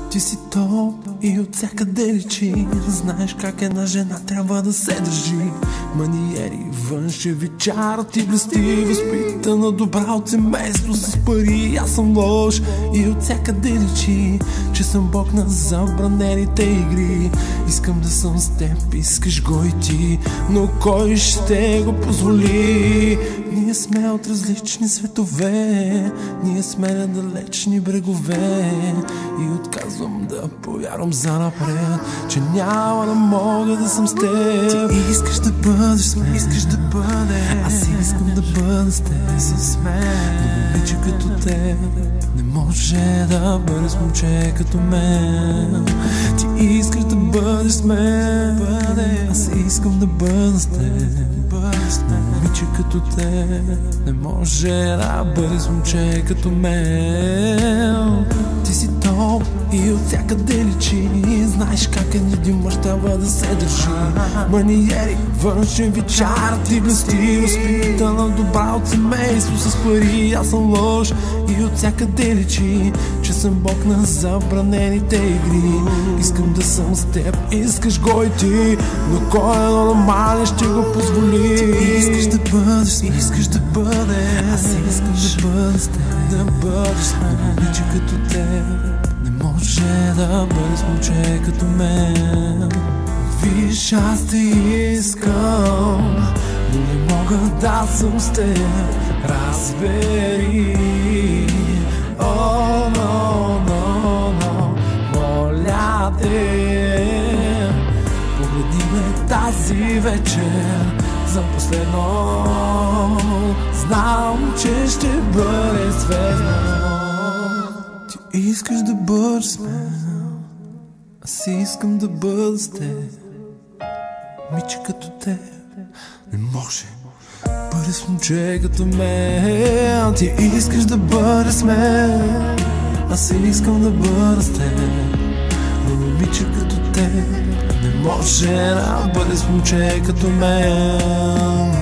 Ти си топ и от всякъде личи. Знаеш как една жена трябва да се държи. Маниери, външеви чар, ти блести. Възпитана, добра от семейство с пари. Аз съм лош и от всякъде личи, че съм бог на забранените игри. Искам да съм с теб, искаш го и ти, но кой ще го позволи? Ние сме от различни светове, ние сме на далечни брегове. И отказвам да повярвам занапред, че няма да мога да съм с теб. Ти искаш да бъдеш с мен, искаш да бъдеш. Аз искам да бъда с теб, с мен. Но момиче като теб не може да бъде с момче като мен. Ти искаш да бъдеш с мен, аз искам да бъда с теб. Момиче като теб не може да бъде с момче като мен. Ти си топ и от всякъде личи. Знаеш как един мъж трябва да се държи. Маниери, външен ви чар, ти блести. Възпитана, добра от семейство с пари. Аз съм лош и от всякъде личи, че съм бог на забранените игри. Искам да съм с теб, искаш го и ти, но кой е нормален ще го позволи? Ти искаш да бъдеш, искаш да бъдеш. Аз искам да бъда с теб, да бъдеш с мен. Момиче като теб не може да бъде с момче като мен. Виж, аз те искам, но не мога да съм с теб. Разбери, о, но, моля те, погледни ме тази вечер за последно. Знам, че ще бъде звездно. Ти искаш да бъдеш с мен, аз искам да бъда с теб. Миче като теб не може бъде с момче като мен. Ти искаш да бъдеш с мен, аз искам да бъда с теб. Но момиче като теб не може да бъде с момче като мен.